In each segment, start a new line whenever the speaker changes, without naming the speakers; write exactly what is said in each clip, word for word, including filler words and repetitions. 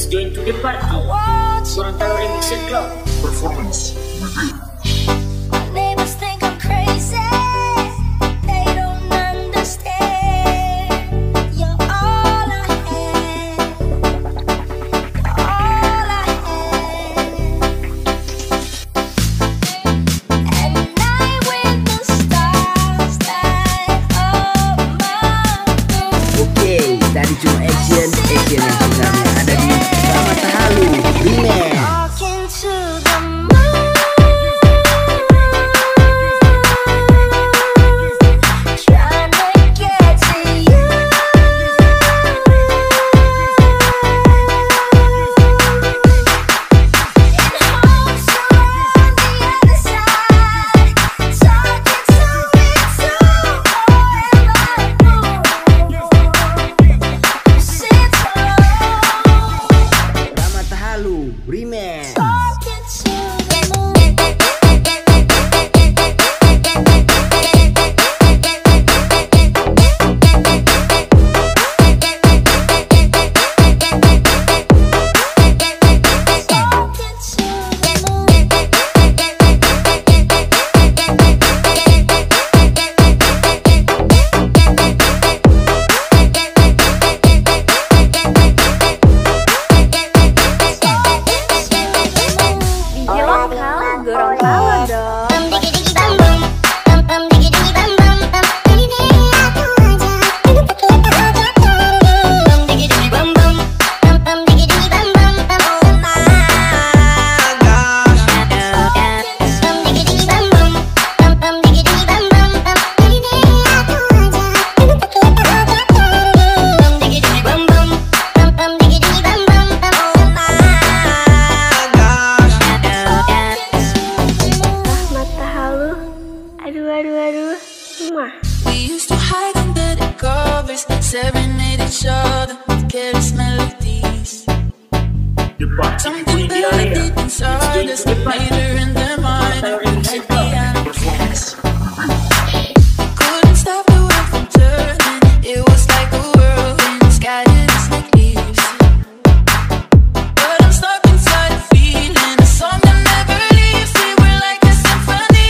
join to the party. Gorontalo Remix and Club performance.
Neighbors think I'm crazy. They don't understand. You're all I had. You're all I had. At night with the stars light up my room.
Oke, tadi cuma action, action yang sebenarnya ada di Terima Remix.
Walking to the
Remix.
Lokal, Gorontalo dong. Aduh, aduh, aduh. Mwah.
We used to hide under the covers, serenade each other with careless melodies. Something that we did inside us, later in their mind, like piano keys. Couldn't stop the world from turning. It was like a whirlwind, scattered us like leaves. But I'm stuck inside a feeling, a song that never leaves. We were like a symphony.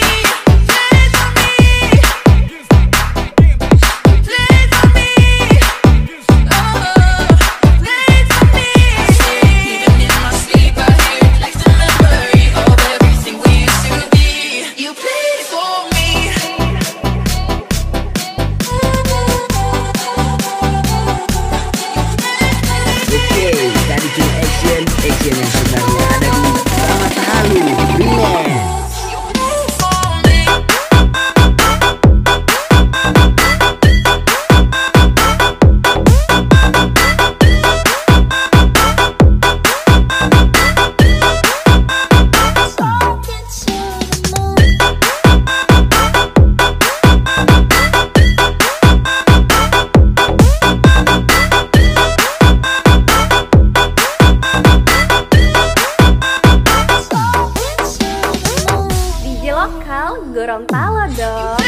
Action yang sebenarnya ada di Terima Remix.
Lokal, Gorontalo dong.